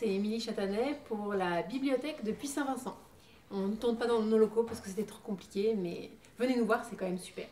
c'est Émilie Chatanet pour la bibliothèque de Puy-Saint-Vincent. On ne tourne pas dans nos locaux parce que c'était trop compliqué, mais venez nous voir, c'est quand même super.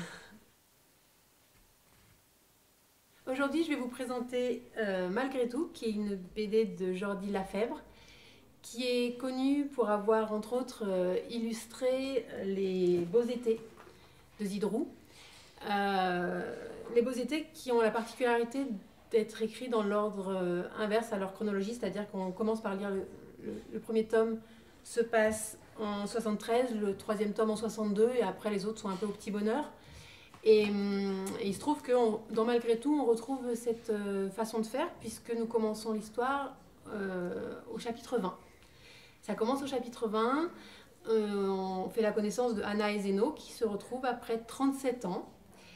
Aujourd'hui, je vais vous présenter Malgré tout, qui est une BD de Jordi Lafèvre, qui est connue pour avoir, entre autres, illustré les Beaux Étés de Zidrou. Les Beaux Étés qui ont la particularité d'être écrits dans l'ordre inverse à leur chronologie, c'est-à-dire qu'on commence par lire le premier tome se passe en 73, le troisième tome en 62, et après les autres sont un peu au petit bonheur. Et il se trouve que dans Malgré tout, on retrouve cette façon de faire, puisque nous commençons l'histoire au chapitre 20. Ça commence au chapitre 20, on fait la connaissance de Anna et Zeno, qui se retrouvent après 37 ans.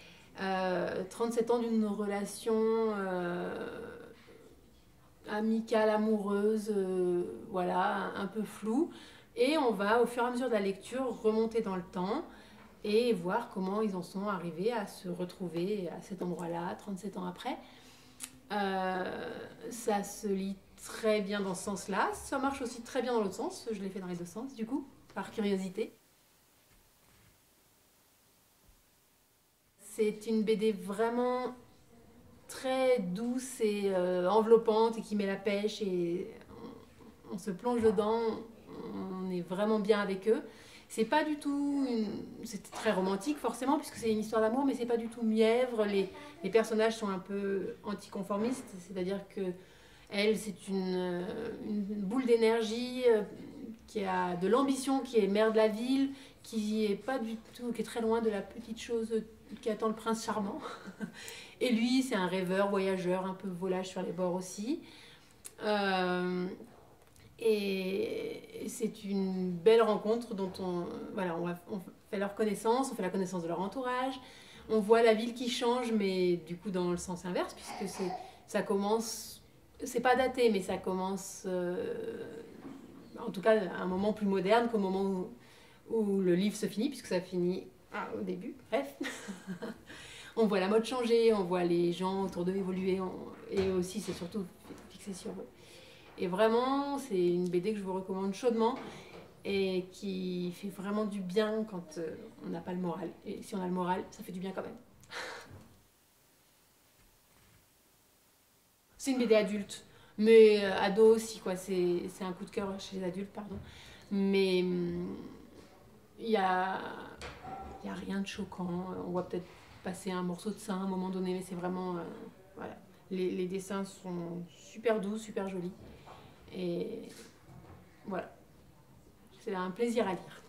37 ans d'une relation amicale, amoureuse, voilà, un peu floue. Et on va, au fur et à mesure de la lecture, remonter dans le temps et voir comment ils en sont arrivés à se retrouver à cet endroit-là, 37 ans après. Ça se lit très bien dans ce sens-là. Ça marche aussi très bien dans l'autre sens. Je l'ai fait dans les deux sens, du coup, par curiosité. C'est une BD vraiment très douce et enveloppante et qui met la pêche et on se plonge dedans, on est vraiment bien avec eux. C'est pas du tout c'est très romantique forcément puisque c'est une histoire d'amour, mais c'est pas du tout mièvre. Les personnages sont un peu anticonformistes, c'est-à-dire que elle, c'est une boule d'énergie qui a de l'ambition, qui est mère de la ville, qui est pas du tout, qui est très loin de la petite chose qui attend le prince charmant. Et lui, c'est un rêveur, voyageur, un peu volage sur les bords aussi. Et c'est une belle rencontre dont on fait leur connaissance, on fait la connaissance de leur entourage. On voit la ville qui change, mais du coup dans le sens inverse, puisque ça commence, c'est pas daté, mais ça commence, en tout cas à un moment plus moderne qu'au moment où le livre se finit, puisque ça finit au début, bref. On voit la mode changer, on voit les gens autour d'eux évoluer, et aussi c'est surtout fixé sur eux. Et vraiment, c'est une BD que je vous recommande chaudement et qui fait vraiment du bien quand on n'a pas le moral. Et si on a le moral, ça fait du bien quand même. C'est une BD adulte, mais ado aussi, quoi. C'est un coup de cœur chez les adultes, pardon. Mais il y a rien de choquant. On voit peut-être passer un morceau de sein à un moment donné, mais c'est vraiment... voilà. Les dessins sont super doux, super jolis. Et voilà, c'est un plaisir à lire.